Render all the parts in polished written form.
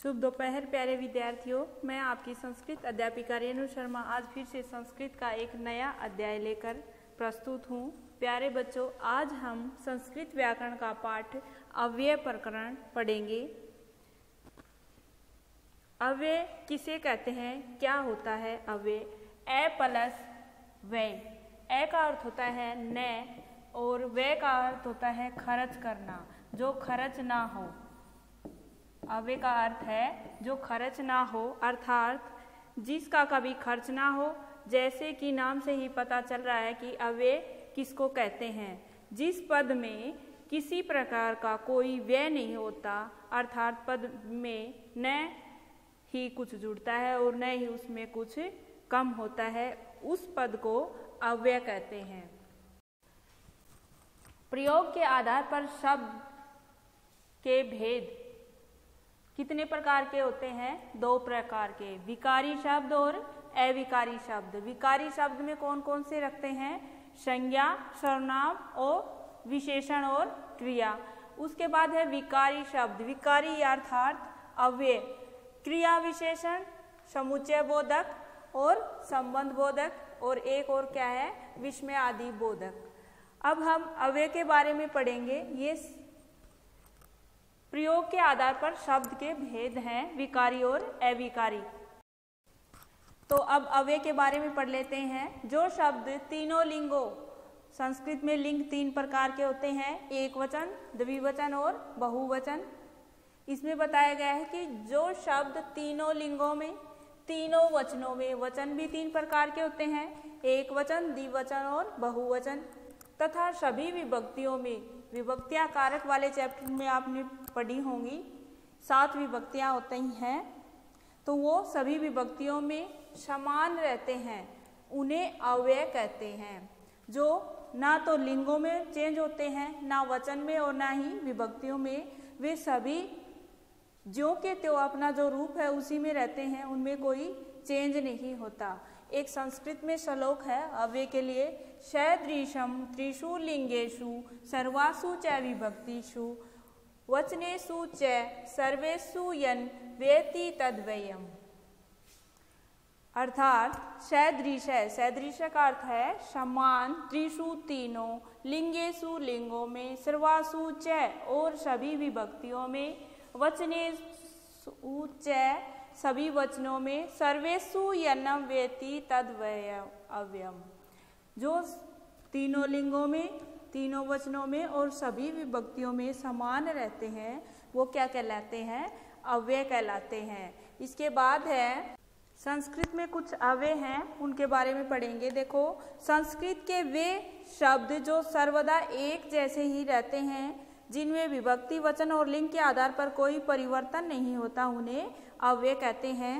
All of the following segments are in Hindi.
शुभ दोपहर प्यारे विद्यार्थियों, मैं आपकी संस्कृत अध्यापिका रेणु शर्मा आज फिर से संस्कृत का एक नया अध्याय लेकर प्रस्तुत हूँ। प्यारे बच्चों, आज हम संस्कृत व्याकरण का पाठ अव्यय प्रकरण पढ़ेंगे। अव्यय किसे कहते हैं, क्या होता है अव्यय? ए प्लस व्यय। ए का अर्थ होता है न और व्यय का अर्थ होता है खर्च करना, जो खर्च ना हो। अव्यय का अर्थ है जो खर्च ना हो, अर्थात जिसका कभी खर्च ना हो। जैसे कि नाम से ही पता चल रहा है कि अव्यय किसको कहते हैं, जिस पद में किसी प्रकार का कोई व्यय नहीं होता, अर्थात पद में न ही कुछ जुड़ता है और न ही उसमें कुछ कम होता है, उस पद को अव्यय कहते हैं। प्रयोग के आधार पर शब्द के भेद कितने प्रकार के होते हैं? दो प्रकार के, विकारी शब्द और अविकारी शब्द। विकारी शब्द में कौन कौन से रखते हैं? संज्ञा, सर्वनाम और विशेषण और क्रिया। उसके बाद है विकारी शब्द। विकारी अर्थात अव्यय, क्रिया विशेषण, समुच्चय बोधक और संबंध बोधक, और एक और क्या है? विस्मय आदि बोधक। अब हम अव्यय के बारे में पढ़ेंगे। ये प्रयोग के आधार पर शब्द के भेद हैं, विकारी और अविकारी। तो अब अव्यय के बारे में पढ़ लेते हैं। जो शब्द तीनों लिंगों, संस्कृत में लिंग तीन प्रकार के होते हैं, एक वचन, द्विवचन और बहुवचन। इसमें बताया गया है कि जो शब्द तीनों लिंगों में, तीनों वचनों में, वचन भी तीन प्रकार के होते हैं, एक वचन, द्विवचन और बहुवचन, तथा सभी विभक्तियों में, विभक्तियां कारक वाले चैप्टर में आपने पढ़ी होंगी, 7 विभक्तियां होती हैं, तो वो सभी विभक्तियों में समान रहते हैं, उन्हें अव्यय कहते हैं। जो ना तो लिंगों में चेंज होते हैं, ना वचन में और ना ही विभक्तियों में, वे सभी ज्यों के त्यों अपना जो रूप है उसी में रहते हैं, उनमें कोई चेंज नहीं होता। एक संस्कृत में श्लोक है अव्यय के लिए, सदृशम त्रिषु लिंगेषु सर्वासु च विभक्तिषु वचनेषु च सर्वेषु यन् वेति तद्वयम्। अर्थात सदृश है, सदृश का अर्थ है समान, त्रिषु तीनों, लिंगेषु लिंगों में, सर्वासु च और सभी विभक्तियों में, वचनेषु च सभी वचनों में, सर्वेषु यन्नम वेति तद्वयम्। जो तीनों लिंगों में, तीनों वचनों में और सभी विभक्तियों में समान रहते हैं, वो क्या कहलाते हैं? अव्यय कहलाते हैं। इसके बाद है संस्कृत में कुछ अव्यय हैं, उनके बारे में पढ़ेंगे। देखो, संस्कृत के वे शब्द जो सर्वदा एक जैसे ही रहते हैं, जिनमें विभक्ति, वचन और लिंग के आधार पर कोई परिवर्तन नहीं होता, उन्हें अव्यय कहते हैं।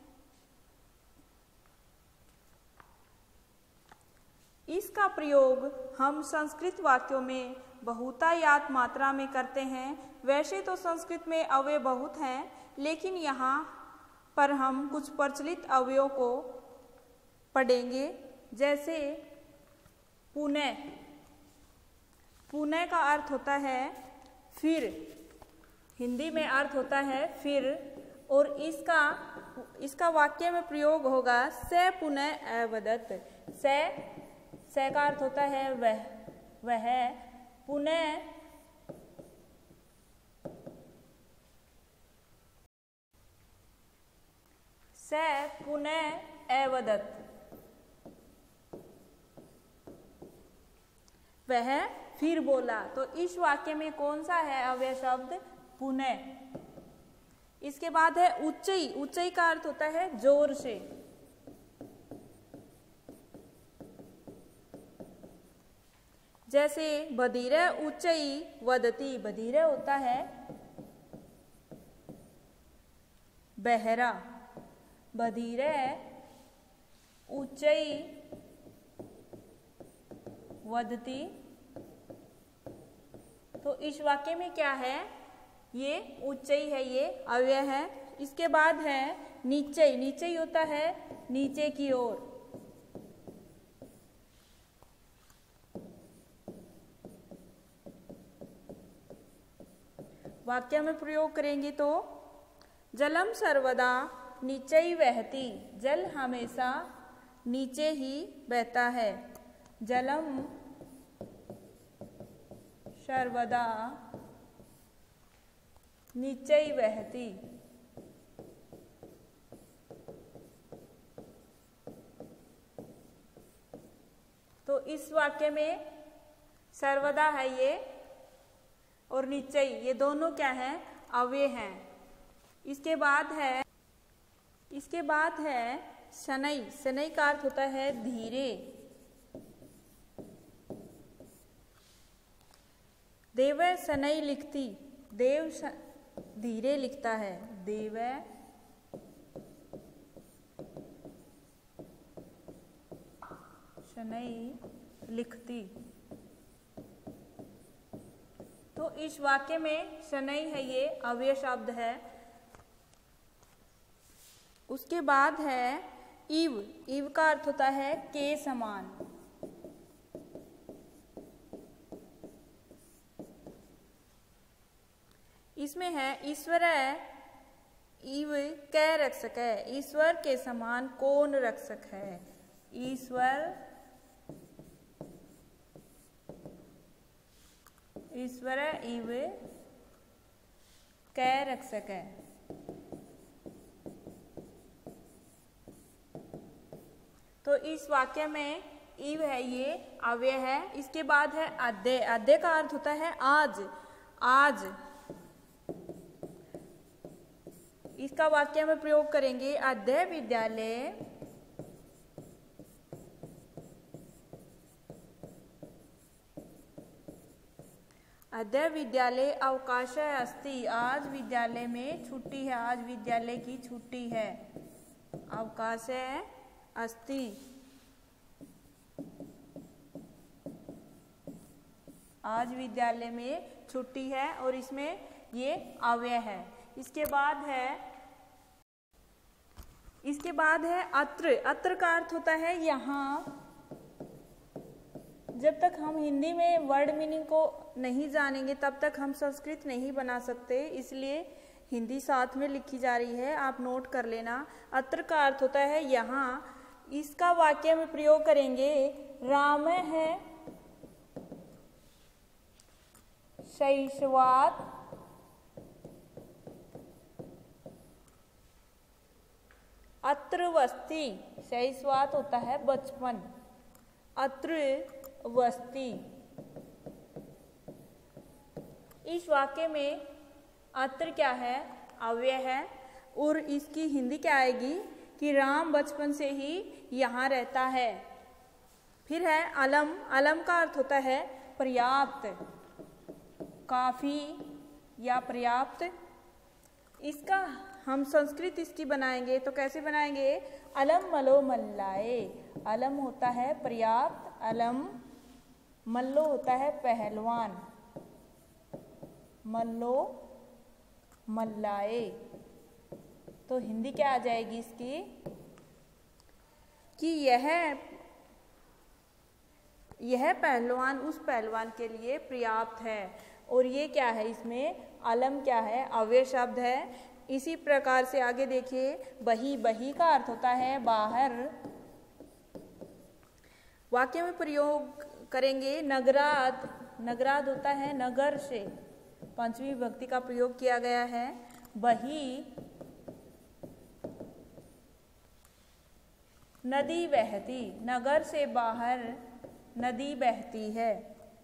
इसका प्रयोग हम संस्कृत वाक्यों में बहुतायत मात्रा में करते हैं। वैसे तो संस्कृत में अव्यय बहुत हैं, लेकिन यहाँ पर हम कुछ प्रचलित अव्ययों को पढ़ेंगे। जैसे पुनः। पुनः का अर्थ होता है फिर, हिंदी में अर्थ होता है फिर, और इसका वाक्य में प्रयोग होगा स पुनः अवदत्। स का अर्थ होता है वह, पुनः स पुनः अवदत्, वह फिर बोला। तो इस वाक्य में कौन सा है अव्यय शब्द? पुनः। इसके बाद है उच्चई। उच्चई का अर्थ होता है जोर से। जैसे बधिर उच्चई वदति, बधिर होता है बहरा, बधिर उच्चई वदति। तो इस वाक्य में क्या है? ये उच्चई है, ये अव्यय है। इसके बाद है नीचई। नीचई होता है नीचे की ओर। वाक्य में प्रयोग करेंगे तो जलम सर्वदा नीचे ही बहती, जल हमेशा नीचे ही बहता है। जलम सर्वदा नीचे ही बहती। तो इस वाक्य में सर्वदा है ये और नीचे ही, ये दोनों क्या है, अव्यय हैं। इसके बाद है शनै। शनै का अर्थ होता है धीरे। देव शनै लिखती, देव धीरे लिखता है। देव शनै लिखती। तो इस वाक्य में शनै है ये अव्यय शब्द है। उसके बाद है इव। इव का अर्थ होता है के समान। इसमें है ईश्वर इव कै रख सके, ईश्वर के समान कौन रख सके। ईश्वर इव कै रख सके। तो इस वाक्य में इव है ये अव्यय है। इसके बाद है अद्य। अद्य का अर्थ होता है आज। आज इसका वाक्य में प्रयोग करेंगे। अद्य विद्यालय अद्य विद्यालय अवकाश अस्ति। आज विद्यालय में छुट्टी है। आज विद्यालय की छुट्टी है। अवकाश अस्ति। आज विद्यालय में छुट्टी है और इसमें ये अव्यय है। इसके बाद है अत्र। अत्र का अर्थ होता है यहाँ। जब तक हम हिंदी में वर्ड मीनिंग को नहीं जानेंगे तब तक हम संस्कृत नहीं बना सकते, इसलिए हिंदी साथ में लिखी जा रही है, आप नोट कर लेना। अत्र का अर्थ होता है यहाँ। इसका वाक्य में प्रयोग करेंगे। राम है शैशवात अत्र वस्ति। शैशवात होता है बचपन। अत्र वस्ति। इस वाक्य में अत्र क्या है, अव्यय है और इसकी हिंदी क्या आएगी कि राम बचपन से ही यहाँ रहता है। फिर है अलम। अलम का अर्थ होता है पर्याप्त, काफी या पर्याप्त। इसका हम संस्कृत इसकी बनाएंगे तो कैसे बनाएंगे। अलम मलो मल्लाए। अलम होता है पर्याप्त, अलम मल्लो होता है पहलवान, मल्लो मल्लाए। तो हिंदी क्या आ जाएगी इसकी कि यह पहलवान उस पहलवान के लिए पर्याप्त है। और ये क्या है, इसमें अलम क्या है, अव्यय शब्द है। इसी प्रकार से आगे देखिए। बही। बही का अर्थ होता है बाहर। वाक्य में प्रयोग करेंगे नगराद। नगराद होता है नगर से, पंचमी विभक्ति का प्रयोग किया गया है। बही नदी बहती। नगर से बाहर नदी बहती है।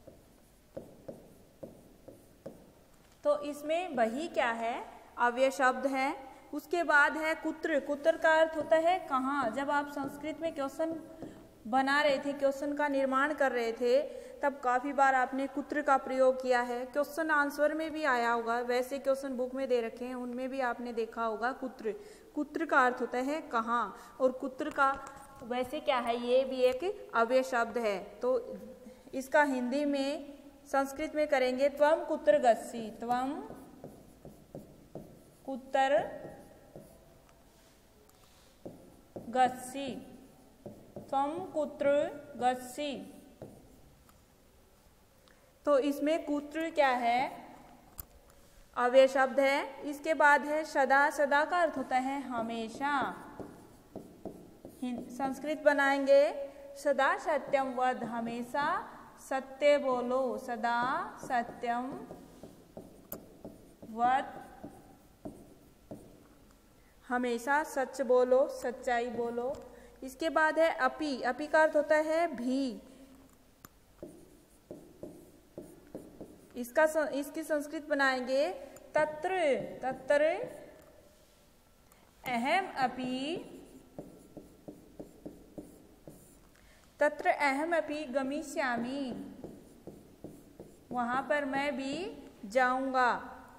तो इसमें बही क्या है, अव्यय शब्द है। उसके बाद है कुत्र। कुत्र का अर्थ होता है कहाँ। जब आप संस्कृत में क्वेश्चन बना रहे थे, क्वेश्चन का निर्माण कर रहे थे, तब काफी बार आपने कुत्र का प्रयोग किया है। क्वेश्चन आंसर में भी आया होगा, वैसे क्वेश्चन बुक में दे रखे हैं उनमें भी आपने देखा होगा कुत्र। कुत्र का अर्थ होता है कहाँ। और कुत्र का वैसे क्या है, ये भी एक अव्यय शब्द है। तो इसका हिंदी में संस्कृत में करेंगे त्वम कुत्र गस्सी। त्वम कुत्र गस्सी। त्वम कुत्र गस्सी। तो इसमें कुत्र क्या है, अव्यय शब्द है। इसके बाद है सदा। सदा का अर्थ होता है हमेशा। संस्कृत बनाएंगे सदा सत्यम वद, हमेशा सत्य बोलो। सदा सत्यम वद, हमेशा सच बोलो, सच्चाई बोलो। इसके बाद है अपि। अपि का अर्थ होता है भी। इसकी संस्कृत बनाएंगे तत्र। तत्र अहम अपि, तत्र अहम अपि गमिष्यामि, वहां पर मैं भी जाऊंगा।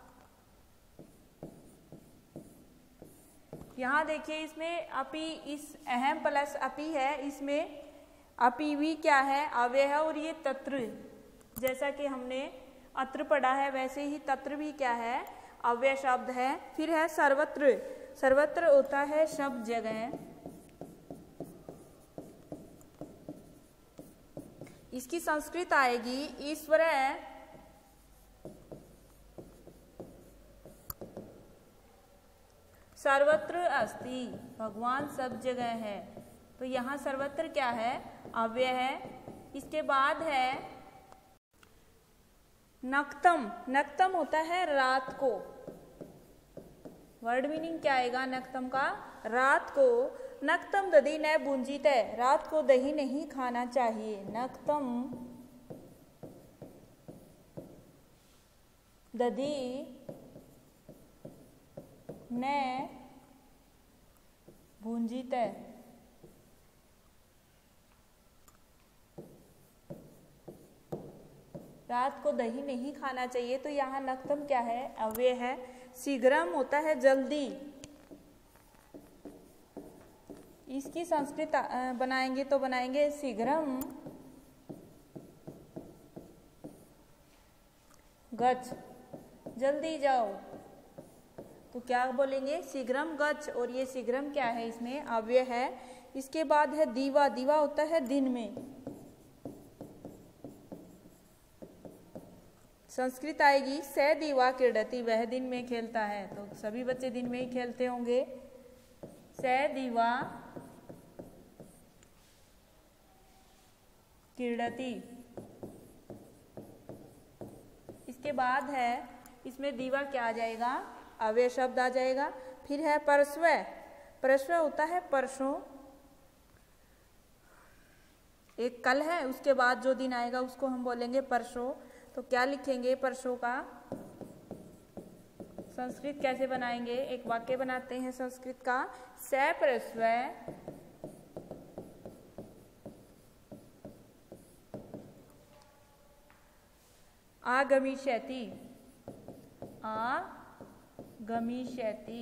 यहाँ देखिए इसमें अपि, इस अहम प्लस अपि है, इसमें अपि भी क्या है, अव्यय है। और ये तत्र, जैसा कि हमने अत्र पढ़ा है वैसे ही तत्र भी क्या है, अव्यय शब्द है। फिर है सर्वत्र। सर्वत्र होता है सब जगह। इसकी संस्कृत आएगी ईश्वर। सर्वत्र अस्ति, भगवान सब जगह है। तो यहाँ सर्वत्र क्या है, अव्यय है। इसके बाद है नक्तम। नक्तम होता है रात को। वर्ड मीनिंग क्या आएगा नक्तम का, रात को। नक्तम दधि न भुंजीत, रात को दही नहीं खाना चाहिए। नक्तम दधि न भुंजीत, रात को दही नहीं खाना चाहिए। तो यहाँ नक्तम क्या है, अव्यय है। शीघ्रम होता है जल्दी। इसकी संस्कृत बनाएंगे तो बनाएंगे शीघ्रम गच्छ, जल्दी जाओ। तो क्या बोलेंगे, शीघ्रम गच्छ। और ये शीघ्रम क्या है, इसमें अव्यय है। इसके बाद है दीवा। दीवा होता है दिन में। संस्कृत आएगी स दीवा क्रीडति, वह दिन में खेलता है। तो सभी बच्चे दिन में ही खेलते होंगे। स दीवा क्रीडति। इसके बाद है इसमें दीवा क्या आ जाएगा, अव्यय शब्द आ जाएगा। फिर है परस्व। परस्व होता है परसों। एक कल है, उसके बाद जो दिन आएगा उसको हम बोलेंगे परसों। तो क्या लिखेंगे परसों का, संस्कृत कैसे बनाएंगे, एक वाक्य बनाते हैं संस्कृत का। स परस्व आगमिष्यति। आगमिष्यति।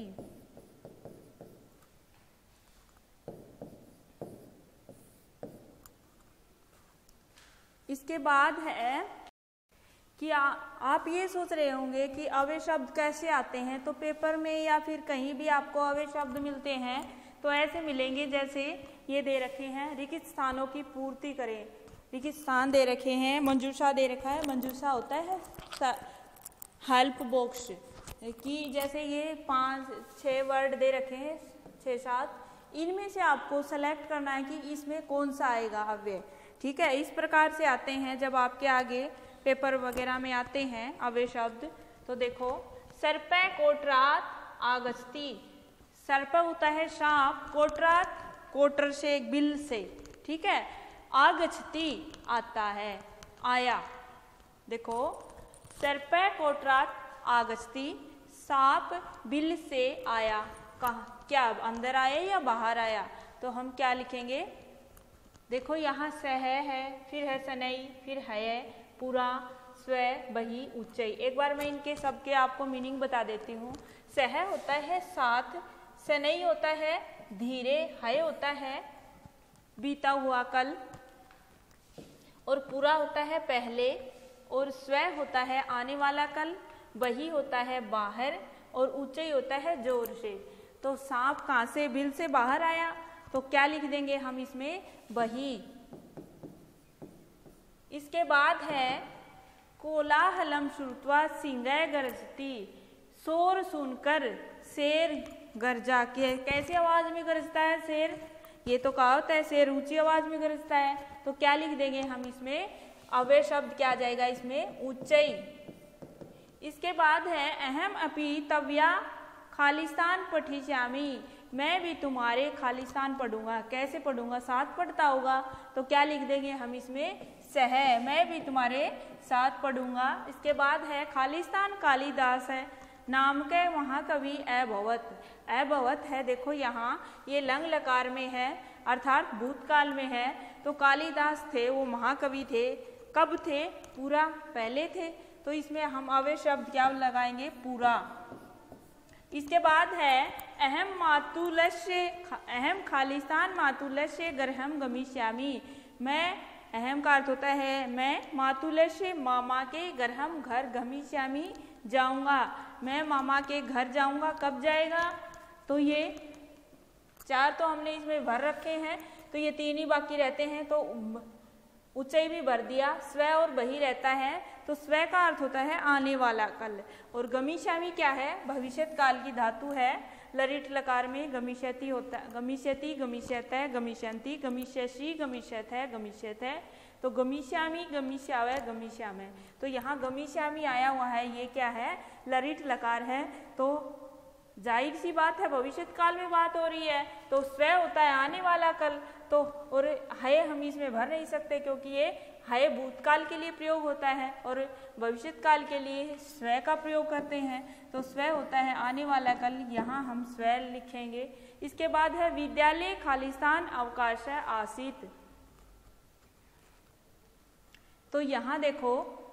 इसके बाद है कि आप ये सोच रहे होंगे कि अव्यय शब्द कैसे आते हैं। तो पेपर में या फिर कहीं भी आपको अव्यय शब्द मिलते हैं तो ऐसे मिलेंगे, जैसे ये दे रखे हैं, रिक्त स्थानों की पूर्ति करें। रिक्त स्थान दे रखे हैं, मंजूषा दे रखा है। मंजूषा होता है हेल्प बॉक्स की। जैसे ये 5-6 वर्ड दे रखे हैं, 6-7, इनमें से आपको सेलेक्ट करना है कि इसमें कौन सा आएगा अव्यय। ठीक है, इस प्रकार से आते हैं जब आपके आगे पेपर वगैरह में आते हैं अव्यय शब्द। तो देखो, सर्प कोटरात आगस्ती। सर्प होता है सांप, कोटरात कोटर से, एक बिल से। ठीक है, आगछती आता है, आया। देखो, सर्प कोटरात आगछती, सांप बिल से आया। कहाँ, क्या अंदर आया या बाहर आया? तो हम क्या लिखेंगे, देखो यहाँ सह है, फिर है सनई, फिर है पूरा, स्व, बही, उच्चई। एक बार मैं इनके सबके आपको मीनिंग बता देती हूँ। सह होता है साथ, सनई होता है धीरे, हय होता है बीता हुआ कल, और पूरा होता है पहले, और स्व होता है आने वाला कल, बही होता है बाहर, और ऊंचाई होता है जोर से। तो सांप कहाँ से, बिल से बाहर आया, तो क्या लिख देंगे हम इसमें, बही। इसके बाद है कोलाहलम श्रुत्वा सिंह गर्जती। शोर सुनकर शेर गरजा। के कैसी आवाज में गरजता है शेर? ये तो कहावत है, शेर ऊंची आवाज में गरजता है। तो क्या लिख देंगे हम इसमें? अव्यय शब्द क्या आ जाएगा इसमें? ऊंचाई। इसके बाद है अहम अपि तव्या खालिस्तान पठिष्यामि। मैं भी तुम्हारे खालिस्तान पढ़ूंगा। कैसे पढ़ूंगा? साथ पढ़ता होगा, तो क्या लिख देंगे हम इसमें? सह। मैं भी तुम्हारे साथ पढ़ूंगा। इसके बाद है खालिस्तान कालिदास है नाम के महाकवि अभवत। अभवत है, देखो यहाँ ये लंग लकार में है अर्थात भूतकाल में है। तो कालिदास थे, वो महाकवि थे। कब थे? पूरा पहले थे। तो इसमें हम अव्यय शब्द क्या लगाएंगे? पूरा। इसके बाद है अहम खालिस्तान मातुलस्य गृहम गमिष्यामि। मैं, अहम का अर्थ होता है मैं, मातुलस्य मामा के गृहम घर गमिष्यामि जाऊंगा। मैं मामा के घर जाऊंगा। कब जाएगा? तो ये 4 तो हमने इसमें भर रखे हैं, तो ये 3 ही बाकी रहते हैं। तो ऊंचाई भी भर दिया, स्व और बही रहता है। तो स्व का अर्थ होता है आने वाला कल, और गमिष्यामि क्या है? भविष्यत काल की धातु है। लरिट लकार में गमिष्यति होता है, गमिष्यति, गमिष्यत है, गमिष्यन्ति, गमिष्यसि, गमिष्यत है, गमिष्यत है। तो गमिष्यामि, गमिष्यावय, गमिष्यामय। तो यहाँ गमिष्यामि आया हुआ है, ये क्या है? लरिट लकार है। तो जाहिर सी बात है भविष्यत काल में बात हो रही है, तो स्व होता है आने वाला कल। तो और है हम इसमें भर नहीं सकते, क्योंकि ये है भूतकाल के लिए प्रयोग होता है और भविष्यत काल के लिए स्व का प्रयोग करते हैं। तो स्व होता है आने वाला कल, यहाँ हम स्व लिखेंगे। इसके बाद है विद्यालय खालिस्तान अवकाश आसीत। तो यहाँ देखो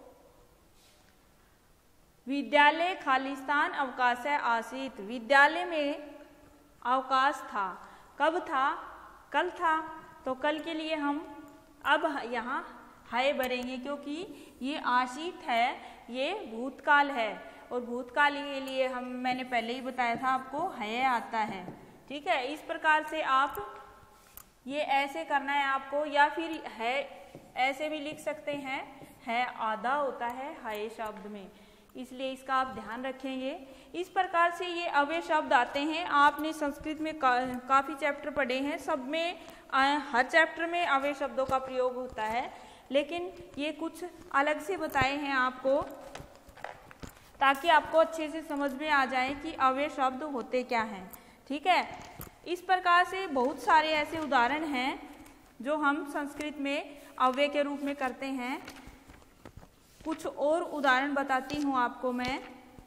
विद्यालय खालिस्तान अवकाश आसीत। विद्यालय में अवकाश था। कब था? कल था। तो कल के लिए हम अब यहाँ है भरेंगे, क्योंकि ये आसीत है, ये भूतकाल है, और भूतकाल के लिए मैंने पहले ही बताया था आपको है आता है। ठीक है, इस प्रकार से आप ये ऐसे करना है आपको, या फिर है ऐसे भी लिख सकते हैं। है आधा होता है शब्द में, इसलिए इसका आप ध्यान रखेंगे। इस प्रकार से ये अव्यय शब्द आते हैं। आपने संस्कृत में काफ़ी चैप्टर पढ़े हैं, सब में हर चैप्टर में अव्यय शब्दों का प्रयोग होता है, लेकिन ये कुछ अलग से बताए हैं आपको, ताकि आपको अच्छे से समझ में आ जाए कि अव्यय शब्द होते क्या हैं। ठीक है, इस प्रकार से बहुत सारे ऐसे उदाहरण हैं जो हम संस्कृत में अव्यय के रूप में करते हैं। कुछ और उदाहरण बताती हूँ आपको मैं।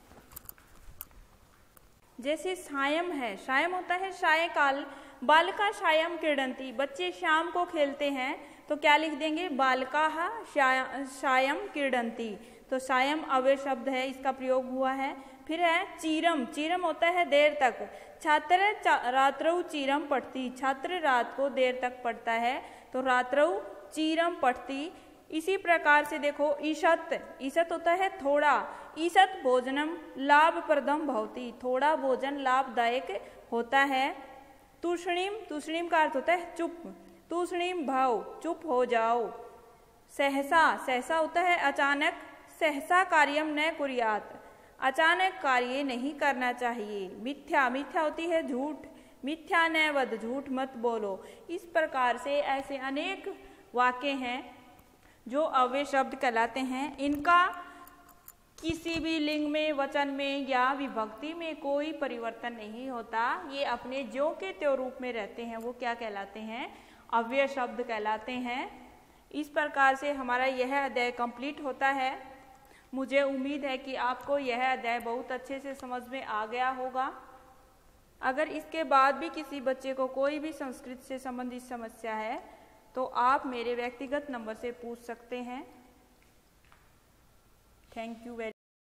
जैसे सायं है, सायं होता है सायकाल। बालका सायं क्रीडन्ति, बच्चे शाम को खेलते हैं। तो क्या लिख देंगे? बालकाः सायं क्रीडन्ति। तो सायं अव्यय शब्द है, इसका प्रयोग हुआ है। फिर है चीरम, चीरम होता है देर तक। छात्र रात्रौ चीरम पठति, छात्र रात को देर तक पढ़ता है। तो रात्रौ चीरम पठति। इसी प्रकार से देखो ईशत, ईशत होता है थोड़ा। ईशत भोजनम लाभप्रदम भवति, थोड़ा भोजन लाभदायक होता है। तूष्णीम, तूष्णीम का अर्थ होता है चुप। तूष्णीम भव, चुप हो जाओ। सहसा, सहसा होता है अचानक। सहसा कार्यम न कुर्यात्, अचानक कार्य नहीं करना चाहिए। मिथ्या, मिथ्या होती है झूठ। मिथ्या न वद, झूठ मत बोलो। इस प्रकार से ऐसे अनेक वाक्य हैं जो अव्यय शब्द कहलाते हैं। इनका किसी भी लिंग में, वचन में या विभक्ति में कोई परिवर्तन नहीं होता। ये अपने ज्यों के त्यों रूप में रहते हैं, वो क्या कहलाते हैं? अव्यय शब्द कहलाते हैं। इस प्रकार से हमारा यह अध्याय कंप्लीट होता है। मुझे उम्मीद है कि आपको यह अध्याय बहुत अच्छे से समझ में आ गया होगा। अगर इसके बाद भी किसी बच्चे को कोई भी संस्कृत से संबंधित समस्या है तो आप मेरे व्यक्तिगत नंबर से पूछ सकते हैं। Thank you very